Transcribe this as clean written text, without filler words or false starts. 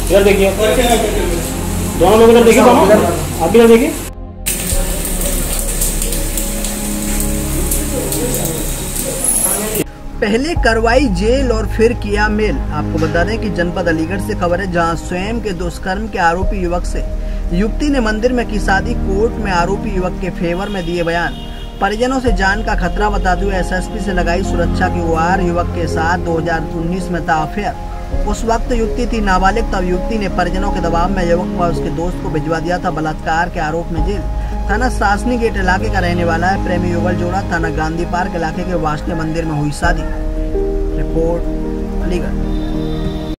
इधर देखिए, दोनों लोग इधर देखिए, दोनों आप भी इधर देखिए। पहले करवाई जेल और फिर किया मेल। आपको बता दें कि जनपद अलीगढ़ से खबर है, जहां स्वयं के दुष्कर्म के आरोपी युवक से युवती ने मंदिर में की शादी। कोर्ट में आरोपी युवक के फेवर में दिए बयान। परिजनों से जान का खतरा बताते हुए एसएसपी से लगाई सुरक्षा की गुहार। युवक के साथ 2019 में था अफेयर। उस वक्त युवती थी नाबालिग। तब युवती ने परिजनों के दबाव में युवक व उसके दोस्त को भिजवा दिया था। बलात्कार के आरोप में जेल। थाना सासनी गेट इलाके का रहने वाला है। प्रेमी युगल जोड़ा थाना गांधी पार्क इलाके के वासने मंदिर में हुई शादी। रिपोर्ट अलीगढ़।